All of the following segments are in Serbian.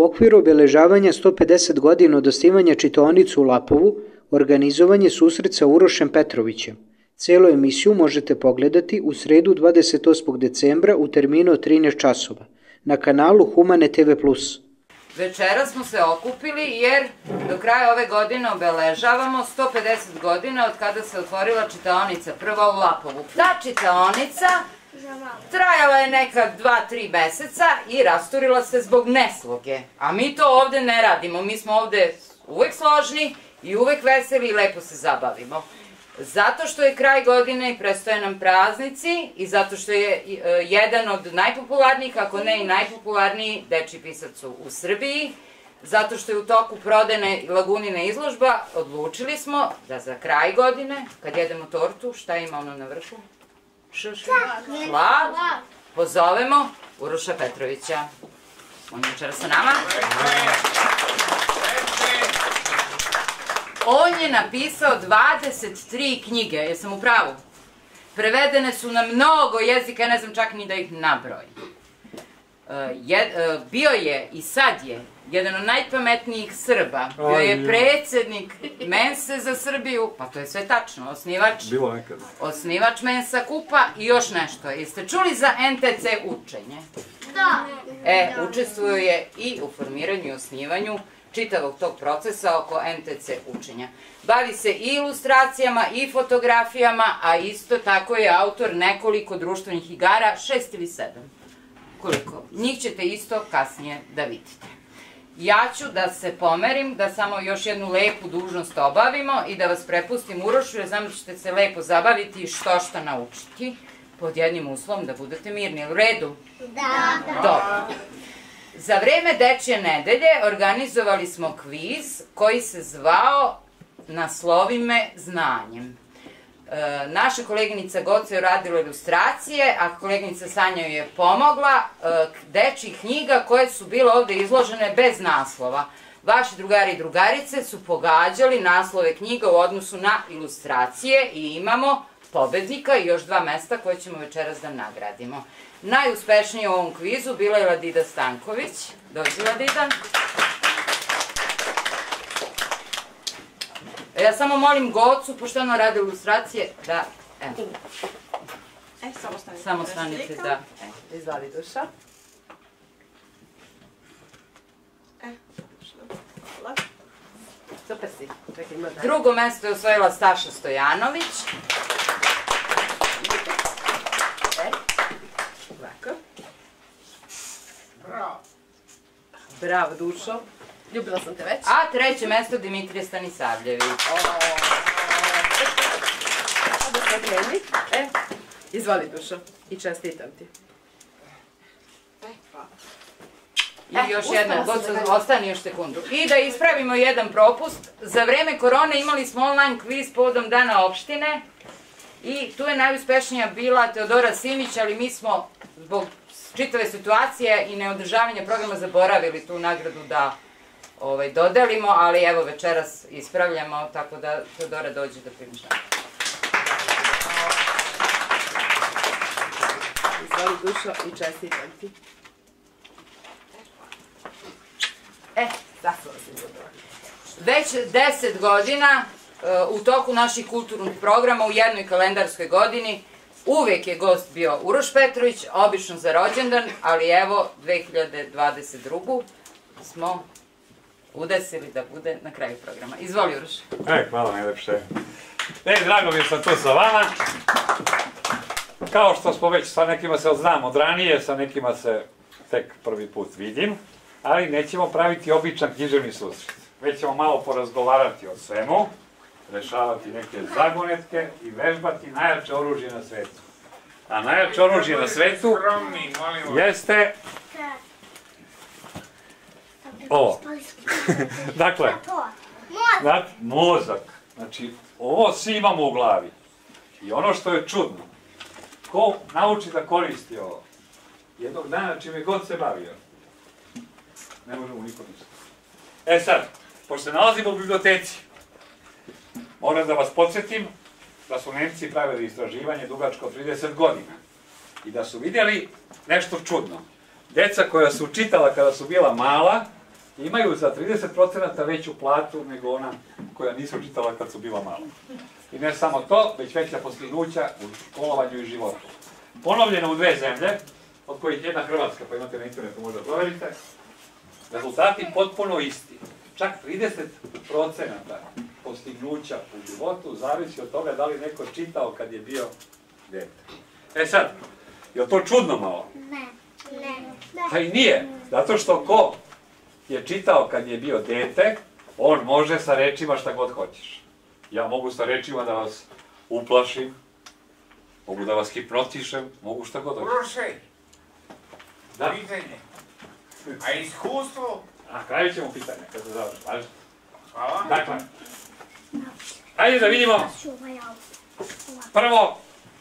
okviru obeležavanja 150 godina od osnivanja čitaonice u Lapovu organizovan je susret sa Urošem Petrovićem. Celu emisiju možete pogledati u sredu 28. decembra u terminu od 13 časova na kanalu Humane TV+. Večera smo se okupili jer do kraja ove godine obeležavamo 150 godina od kada se otvorila čitaonica prva u Lapovu. Ta čitaonica trajala je neka 2-3 meseca i rasturila se zbog nesloge. A mi to ovde ne radimo, mi smo ovde uvek složni i uvek veseli i lepo se zabavimo. Zato što je kraj godine i predstoje nam praznici i zato što je jedan od najpopularnijih, ako ne i najpopularniji dečiji pisac u Srbiji, zato što je u toku prodane Lagunina izložba, odlučili smo da za kraj godine, kad jedemo tortu, šta ima ono na vrhu? Šlag. Pozovemo Uroša Petrovića. On je večera sa nama. On je napisao 23 knjige, jesam u pravu? Prevedene su na mnogo jezika, ja ne znam čak ni da ih nabrojim. Bio je i sad je jedan od najpametnijih Srba. Bio je predsednik Mense za Srbiju, pa to je sve tačno, osnivač Mensa Kupa i još nešto. Jeste čuli za NTC učenje? Da. Učestvuje i u formiranju i osnivanju čitavog tog procesa oko NTC učenja. Bavi se i ilustracijama i fotografijama, a isto tako je autor nekoliko društvenih igara, 6 ili 7. Koliko? Njih ćete isto kasnije da vidite. Ja ću da se pomerim, da samo još jednu lepu dužnost obavimo i da vas prepustim Urošu, jer znam da ćete se lepo zabaviti i što naučiti, pod jednim uslovom da budete mirni. U redu? Da. Dobro. Za vreme Dečije nedelje organizovali smo kviz koji se zvao Naslovi me znanjem. Naša koleginica Goca je uradila ilustracije, a koleginica Sanja joj je pomogla, dečjih knjiga koje su bile ovde izložene bez naslova. Vaši drugari i drugarice su pogađali naslove knjiga u odnosu na ilustracije i imamo pobednika i još 2 mesta koje ćemo večeras da nagradimo. Najuspešnija u ovom kvizu bila je Ladida Stanković. Dođi, Ladida. Ja samo molim Gocu, pošto ono radi ilustracije, da... Samo stanite, da. Izvali duša. Super si. Drugo mesto je osvojila Staša Stojanović. Bravo, Dušo. Ljubila sam te već. A treće mesto Dimitrije Stanisavljević. Da se kreni. Izvoli, Dušo. I čestitam ti. I još jedna, ostani još sekundu. I da ispravimo jedan propust. Za vreme korone imali smo online kviz povodom Dana opštine. I tu je najuspešnija bila Teodora Simić, ali mi smo zbog čitave situacije i neodržavanja programa zaboravili tu nagradu da dodelimo, ali evo večeras ispravljamo, tako da Teodora dođe da primiš nagradu. Izvoli, Dušo, i čestitam ti. Zasvala sam ljubila. Već 10 godina u toku naših kulturnih programa u jednoj kalendarskoj godini uvek je gost bio Uroš Petrović, obično za rođendan, ali evo 2022. smo udesili da bude na kraju programa. Izvoli, Uroš. Hvala najlepše. Drago mi je sam tu sa vama. Kao što smo već sa nekima se znamo od ranije, sa nekima se tek prvi put vidim, ali nećemo praviti običan književni susret. Već ćemo malo porazgovarati o svemu, rešavati neke zagonetke i vežbati najjače oružje na svetu. A najjače oružje na svetu jeste ovo. Dakle, mozak. Znači, ovo svi imamo u glavi. I ono što je čudno, ko nauči da koristi ovo, jednog dana čime god se bavio, ne može mu niko ništa. Sad, pošto se nalazimo u biblioteci, moram da vas podsjetim da su Nemci pravili istraživanje dugačko 30 godina i da su vidjeli nešto čudno. Deca koja su čitala kada su bila mala imaju za 30% veću platu nego ona koja nisu čitala kad su bila mala. I ne samo to, već veća postignuća u školovanju i životu. Ponovljeno u 2 zemlje, od kojih jedna Hrvatska, pa imate na internetu, možda proverite, rezultati potpuno isti. Čak 30% postignuća u životu zavisi od toga da li neko čitao kad je bio dete. E sad, je li to čudno malo? Ne. Pa i nije, zato što ko je čitao kad je bio dete, on može sa rečima šta god hoćeš. Ja mogu sa rečima da vas uplašim, mogu da vas hipnotišem, mogu šta god hoćeš. Uroše, pitanje. A iskustvo? A kraju ćemo pitanje, kad se završi, važno. Hvala. Dakle, hajde da vidimo prvo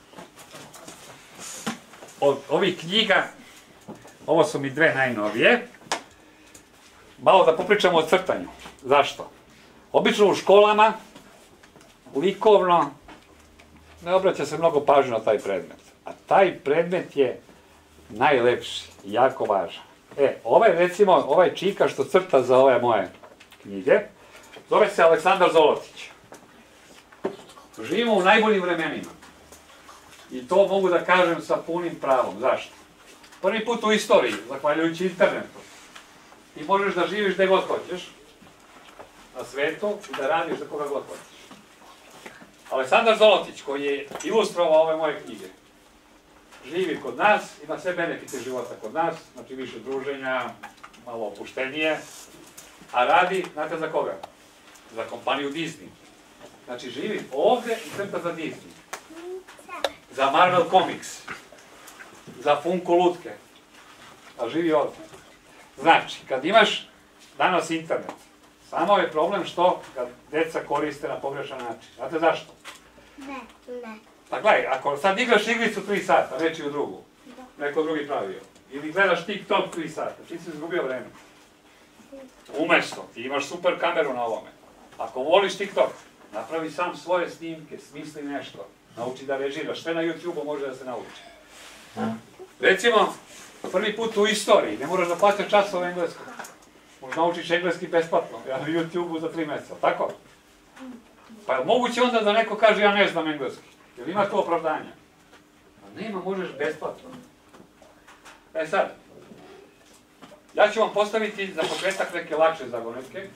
od ovih knjiga, ovo su mi 2 najnovije, malo da popričamo o crtanju. Zašto? Obično u školama, likovno, ne obraća se mnogo pažnje na taj predmet. A taj predmet je najlepši i jako važan. Recimo, ovaj čika što crta za ove moje knjige, zove se Aleksandar Zolotić. Živimo u najboljim vremenima. I to mogu da kažem sa punim pravom. Zašto? Prvi put u istoriji, zahvaljujući internetu, ti možeš da živiš gde god hoćeš na svetu i da radiš za koga god hoćeš. Aleksandar Zolotić, koji je ilustrovao ove moje knjige, živi kod nas, ima sve benefite života kod nas, znači više druženja, malo opuštenije, a radi, znate za koga? Za kompaniju Disney. Znači živi ovde i crta za Disney. Za Marvel Comics. Za Funko Lutke. A živi ovde. Znači, kad imaš danas internet, samo je problem što kad deca koriste na pogrešan način. Znate zašto? Ne. Pa gledaj, ako sad igraš igricu 3 sata, nečiju drugu, neko drugi pravio, ili gledaš TikTok 3 sata, ti si izgubio vreme. Umesto, ti imaš super kameru na ovome. Ako voliš TikTok, napravi sam svoje snimke, smisli nešto, nauči da režiraš, sve na YouTube-u može da se nauči. Recimo, prvi put u istoriji, ne moraš da plaćaš časove engleskog. Možeš naučiš engleski besplatno, na YouTube-u za 3 meseca, tako? Pa je moguće onda da neko kaže ja ne znam engleski? Jer ima to opravdanja? A nema, možeš besplatno. Sad, ja ću vam postaviti za početak neke lakše zagonetke,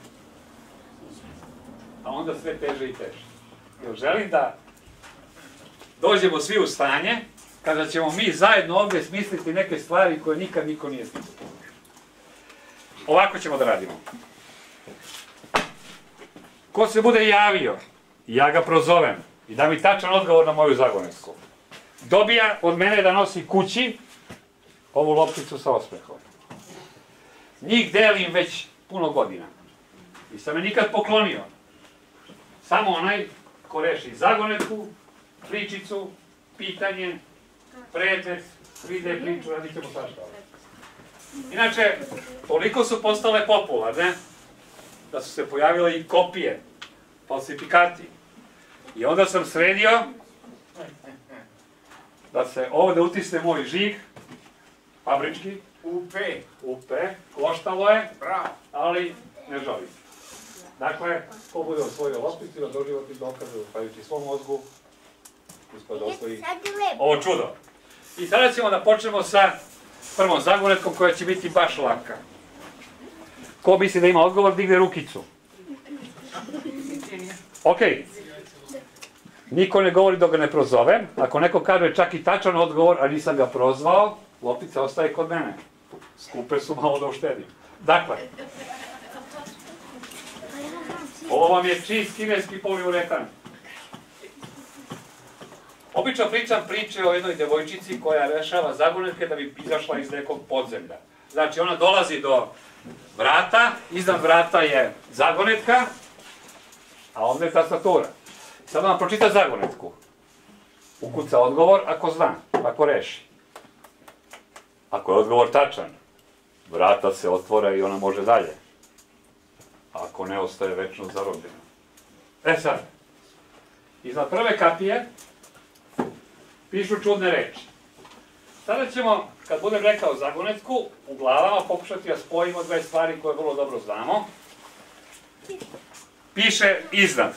a onda sve teže i teže. Jer želim da dođemo svi u stanje kada ćemo mi zajedno ovdje smisliti neke stvari koje nikad niko nije smislio. Ovako ćemo da radimo. Ko se bude javio, ja ga prozovem i da mi tačan odgovor na moju zagonetku, dobija od mene da nosi kući ovu lopticu sa osmehom. Njih delim već puno godina. Nisam me nikad poklonio. Samo onaj ko reši zagonetku, pričicu, pitanje, predmet, 3D priču, radit ćemo svašta. Inače, toliko su postale popularne da su se pojavile i kopije, falsifikati. I onda sam sredio da se ovdje utisne moj žig, fabrički, UP, koštalo je, ali ne žalim. Dakle, ko bude osvojio lopticu, da doživotni dokaze, upajući svom mozgu, uspio da osvoji ovo čudo. I sada ćemo da počnemo sa prvom zagonetkom koja će biti baš laka. Ko misli da ima odgovor, digne rukicu. Okej. Niko ne govori dok ga ne prozovem. Ako neko kaže čak i tačan odgovor, a nisam ga prozvao, loptica ostaje kod mene. Skupe su, malo da uštedim. Dakle, ovo vam je čist kineski poliuretan. Obično pričam priče o jednoj devojčici koja rešava zagonetke da bi izašla iz nekog podzemlja. Znači, ona dolazi do vrata, iznad vrata je zagonetka, a ovdje je tastatura. Sad vam pročita zagonetku. Ukuca odgovor ako zna, ako reši. Ako je odgovor tačan, vrata se otvore i ona može dalje. Ako ne, ostaje večno zarobljena. Sad, iznad prve kapije pišu čudne reči. Sada ćemo kad budem rekao zagonetku, u glavama pokušati da spojimo dve stvari koje vrlo dobro znamo. Piše iznad.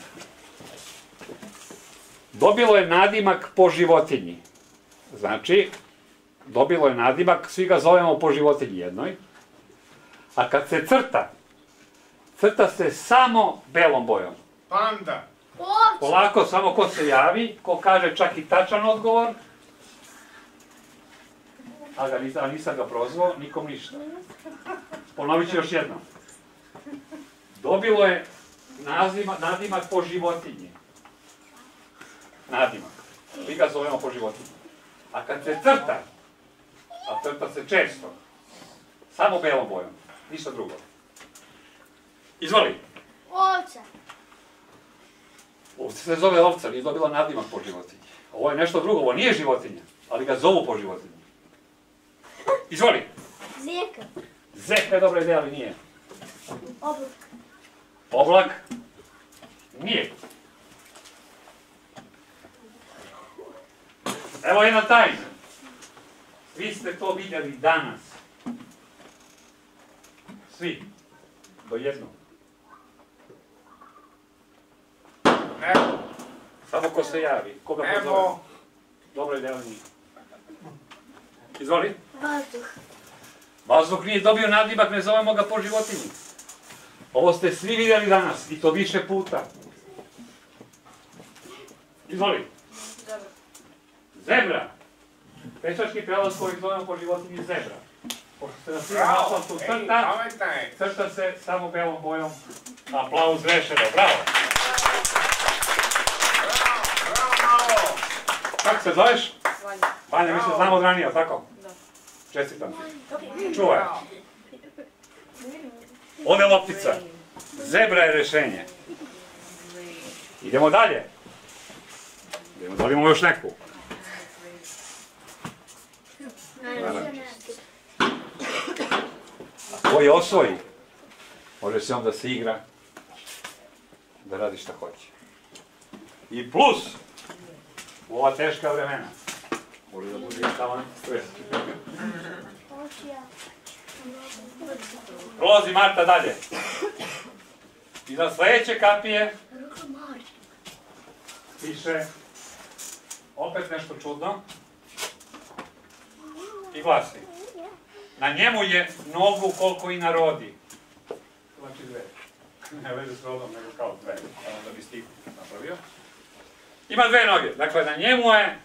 Dobilo je nadimak po životinji. Znači, dobilo je nadimak, svi ga zovemo po životinji jednoj. A kad se crta, crta se samo belom bojom. Panda. Polako, samo ko se javi, ko kaže čak i tačan odgovor, a nisam ga prozvao, nikom ništa. Ponovit ću još jednom. Dobilo je nadimak po životinji. Nadimak. Mi ga zovemo po životinji. A kad se crta, a crta se često, samo belom bojom, ništa drugo. Izvoli. Ovca. Ovce se zove ovca, nije dobila nadimak po životinji. Ovo je nešto drugo, ovo nije životinja, ali ga zovu po životinji. Izvoli. Zeka. Zeka je dobra ideja, ali nije. Oblak. Oblak? Nije. Evo jedna tajna. Vi ste to vidjeli danas. Svi. Do jednog. Nebo. Samo ko se javi. Koga pozove? Nebo. Dobra ideja, ali nije. Izvoli. Vazduh. Vazduh nije dobio nadimak, ne zovemo ga po životinji. Ovo ste svi vidjeli danas, i to više puta. Izvoli. Zebra. Pešački prelaz koji zovemo po životinji zebra. Pošto se na svima naslantu crta, crta se samo belom bojom. Aplauz rešeno, bravo. Bravo. Kako se zoveš? Vanja, mi se znamo od ranije, tako? Da. Čestitam ti. Čuvaj. Ode loptica. Zebra je rešenje. Idemo dalje. Da li imamo još neku? A ko je osvoji, može se onda se igra, da radi šta hoće. I plus, u ova teška vremena, može da bude i samo stres. Prolazi Marta dalje. I na sledeće kapije piše opet nešto čudno i glasi. Na njemu je nogu koliko i narodi. Znači dve. Ne veze s rodom, nego kao dve. Da bi stiku napravio. Ima dve noge. Dakle, na njemu je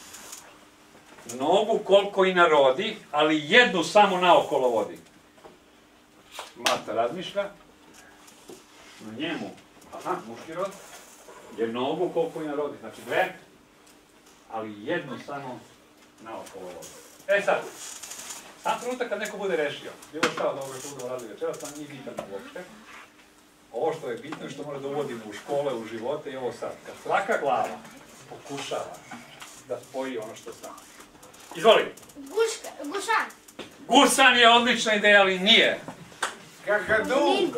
nogu koliko i narodi, ali jednu samo naokolo vodi. Marta razmišlja. Na njemu, muški rod, je nogu koliko i narodi. Znači dve, ali jednu samo naokolo vodi. Sam trenutak kad neko bude rešio, bilo šta od ovoga što budemo radili večeras, sam nije bitan uopšte. Ovo što je bitno i što mora da uvodimo u škole, u živote i ovo sad. Kad svaka glava pokušava da spoji ono što zna. Izvoli. Gušan. Gusan je odlična ideja, ali nije. Kakadu.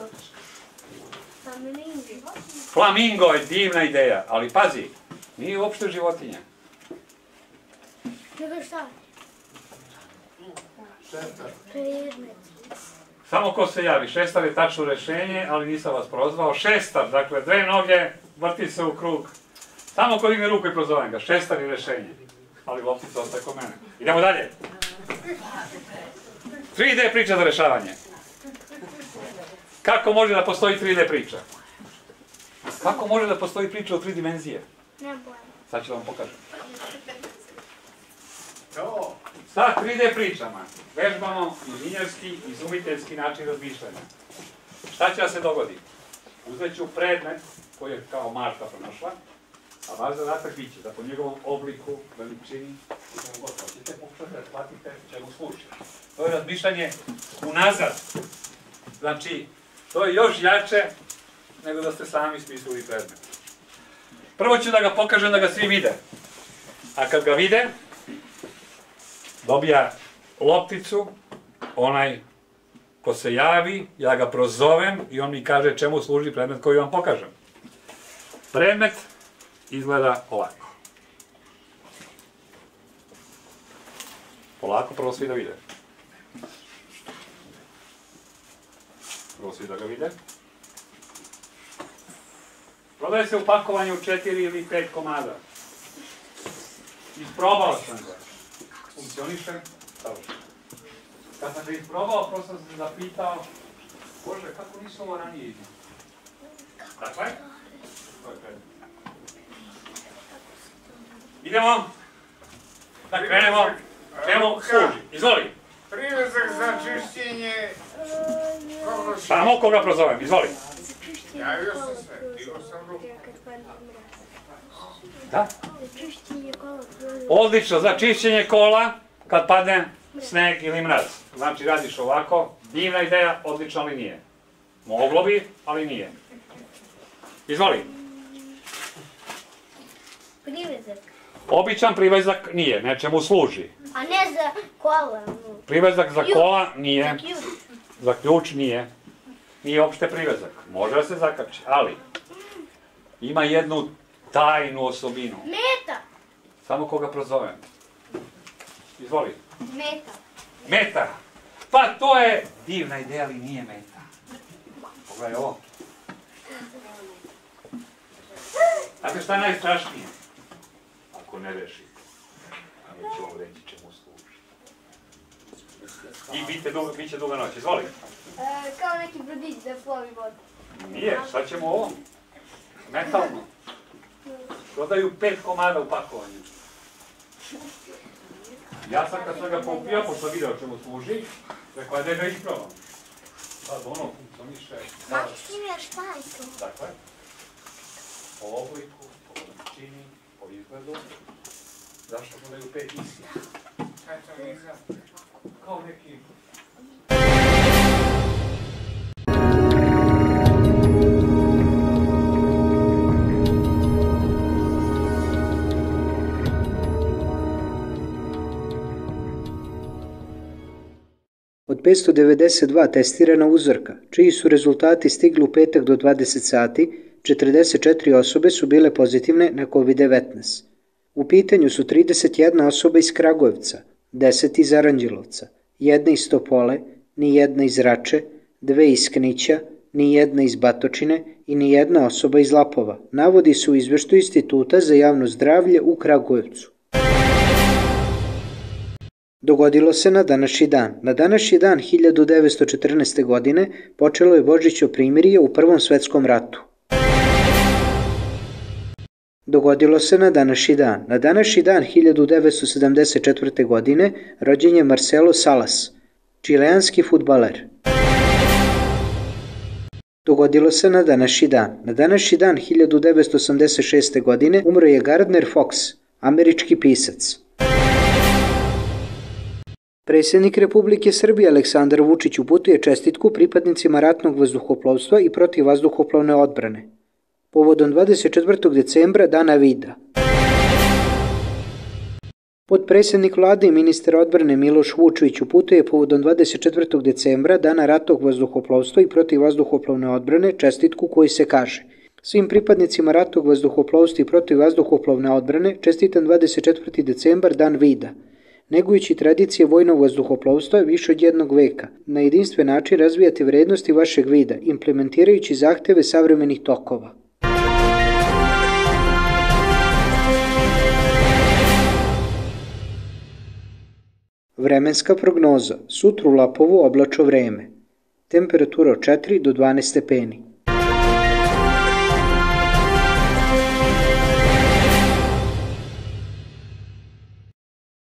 Flamingo. Flamingo je divna ideja, ali pazi, nije uopšte životinja. Nego šta? Šestar. Predmet. Samo ko se javi, šestar je tačno rešenje, ali nisam vas prozvao. Šestar, dakle, dve noge, vrti se u krug. Samo ko digne ruku i prozovem ga, šestar je rešenje. Ali loptica ostaje kod mene. Idemo dalje. 3D priča za rešavanje. Kako može da postoji 3D priča? Kako može da postoji priča u 3 dimenzije? Ne bojem. Sad ću vam pokažem. To. Sa 3D pričama vežbamo inženjerski, izumiteljski način razmišljanja. Šta će da se dogodi? Uzet ću predmet koji je kao Marta pronašla, a vaš zadatak biće da po njegovom obliku, veličini, i čemu god hoćete, pokušate da shvatite čemu služi. To je razmišljanje unazad. Znači, to je još jače nego da ste sami smislili predmet. Prvo ću da ga pokažem da ga svi vide. A kad ga vide, dobija lopticu, onaj ko se javi, ja ga prozovem i on mi kaže čemu služi predmet koji vam pokažem. Predmet izgleda ovako. Polako, prvo svi da vide. Prvo svi da ga vide. Prodaje se u pakovanju 4 ili 5 komada. Isprobao sam ga. Funkcioniše? Savršeno. Kad sam ga isprobao, prosto sam se zapitao, Bože, kako nisu ovo ranije iznao? Dakle? To je predmet. Idemo. Da krenemo. Čemu služi? Izvoli. Privezak za čišćenje... Samo koga prozovem, izvoli. Javio sam se, digao sam ruku. Da? Odlično, za čišćenje kola kad padne sneg ili mraz. Znači radiš ovako, divna ideja, odlično, ali nije. Moglo bi, ali nije. Izvoli. Privezak. Običan privezak nije, nečemu služi. A ne za kola. Privezak za kola nije, Za ključ. za ključ nije. Nije uopšte privezak, može da se zakači, ali ima jednu tajnu osobinu. Meta. Samo koga prozovem. Izvoli. Meta. Meta. Pa to je divna ideja, ali nije meta. Pogledaj ovo. Znate šta je najstrašnije? Ako ne rešite. A neću vam reći čemu služi. I bit će duga noć. Izvoli. Kao neki brodić da plovi vodu. Nije, sad ćemo ovo. Metalno. Prodaju 5 komada u pakovanju. Ja sam kad sam ga popio, pošto video čemu služi, rekao da ga isprobam. Sad ono funkcioniše. Maki ti mi šta je to? Dakle, po obliku, po veličini, po izgledu. Zašto prodaju 5 istih? Kaj to mi za? Kao neki... Od 592 testirana uzorka, čiji su rezultati stigli u petak do 20 sati, 44 osobe su bile pozitivne na COVID-19. U pitanju su 31 osoba iz Kragujevca, 10 iz Aranđelovca, 1 iz Topole, ni jedna iz Rače, 2 iz Knića, ni jedna iz Batočine i ni jedna osoba iz Lapova, navodi se u izveštaju Instituta za javno zdravlje u Kragujevcu. Dogodilo se na današnji dan. Na današnji dan 1914. godine počelo je Božićno primirje u Prvom svetskom ratu. Dogodilo se na današnji dan. Na današnji dan 1974. godine rođen je Marcelo Salas, čileanski fudbaler. Dogodilo se na današnji dan. Na današnji dan 1986. godine umro je Gardner Fox, američki pisac. Predsjednik Republike Srbije Aleksandar Vučić uputuje čestitku pripadnicima ratnog vazduhoplovstva i protivvazduhoplovne odbrane. Povodom 24. decembra Dana vida. Potpredsjednik vlade i ministar odbrane Miloš Vučević uputuje povodom 24. decembra Dana ratnog vazduhoplovstva i protivvazduhoplovne odbrane čestitku koji se kaže: svim pripadnicima ratnog vazduhoplovstva i protivvazduhoplovne odbrane čestitam 24. decembar Dan vida. Negujući tradicije vojnog vazduhoplovstva više od jednog veka, na jedinstven način razvijate vrednosti vašeg vida, implementirajući zahteve savremenih tokova. Vremenska prognoza. Sutra u Lapovu oblačno vreme. Temperatura od 4 do 12 stepeni.